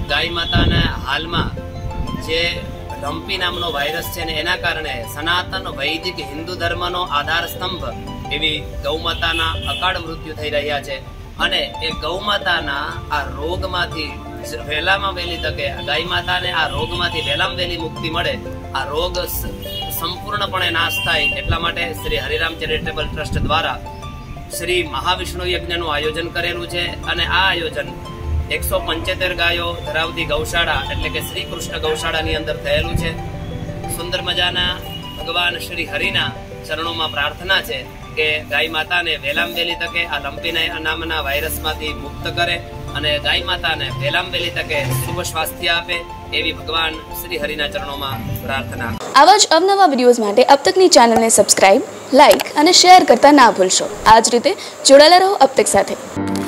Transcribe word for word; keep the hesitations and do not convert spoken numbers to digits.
ગાય માતાને હાલમાં જે રંપી નામનો વાયરસ છે ને એના કારણે સનાતન વૈદિક હિન્દુ ધર્મનો આધાર સ્તંભ એવી ગૌમાતાના અકાળ મૃત્યુ થઈ રહ્યા છે અને એ ગૌમાતાના આ રોગમાંથી વહેલામાં વહેલી તકે ગાય માતાને આ રોગમાંથી વહેલામાં વહેલી મુક્તિ મળે, આ રોગ સંપૂર્ણપણે નાશ થાય એટલા માટે શ્રી હરિરામ ચેરિટેબલ ટ્રસ્ટ દ્વારા શ્રી મહાવિષ્ણુ યજ્ઞનું આયોજન કરેલું છે અને આ આયોજન એકસો પંચોતેર ગાયો ધરાવતી ગૌશાળા એટલે કે શ્રી કૃષ્ણ ગૌશાળાની અંદર થયેલું છે. સુંદર મજાના ભગવાન શ્રી હરિના ચરણોમાં પ્રાર્થના છે કે ગાય માતાને વહેલામ વહેલી તકે આ લંપીના નામના વાયરસમાંથી મુક્ત કરે અને ગાય માતાને વહેલામ વહેલી તકે શુભ સ્વાસ્થ્ય આપે એવી ભગવાન શ્રી હરિના ચરણોમાં પ્રાર્થના. આવા જ અવનવા વિડીયોઝ માટે અબતકની ચેનલને સબસ્ક્રાઇબ, લાઇક અને શેર કરતા ના ભૂલશો. આ જ રીતે જોડાયેલા રહો અબતક સાથે.